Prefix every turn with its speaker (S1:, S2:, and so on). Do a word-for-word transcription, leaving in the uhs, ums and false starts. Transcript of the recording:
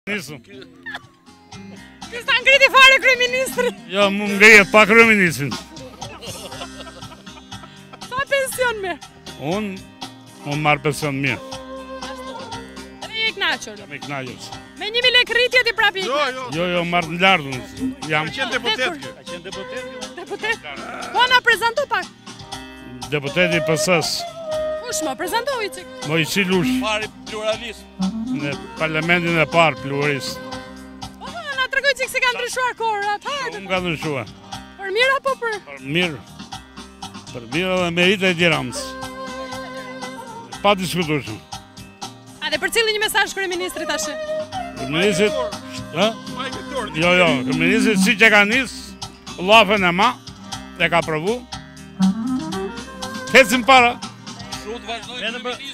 S1: Nisëm.
S2: Ti s'ta ngriti fare kryeministri.
S1: Jo, mu ngrihet pa kryeministrin.
S2: Sa pension me?
S1: Unë, unë marrë pension mirë.
S2: Dhe je i knaqur.
S1: Jam i knaqur.
S2: Me një mijë lekë rritje ti prapë.
S3: Jo, jo.
S1: Jo, jo, marrë në lartë unë. Jam
S3: Ka qenë deputet kjo.
S1: Ka qenë deputet?
S2: Deputet. Po na prezanto pak.
S1: Deputeti P S S.
S2: Kush më prezantoi çik?
S1: Mojsi Lush.
S4: Pari pluralist.
S1: Në parlamentin e parë pluralist.
S2: Po na tregoj çik se kanë ndryshuar kohërat. Hajde.
S1: Unë ka ndryshuar.
S2: Për mirë apo për?
S1: Për mirë. Për mirë dhe merite e Tiranës. Pa diskutueshëm.
S2: A dhe për cilin një mesazh kryeministrit tash?
S1: Kryeministrit, ë?
S3: Majkëtor.
S1: Jo, jo, kryeministrit si që ka nis, llafën e ma, e ka provu. Hecim para.
S4: Shut vazhdoj kryeministri.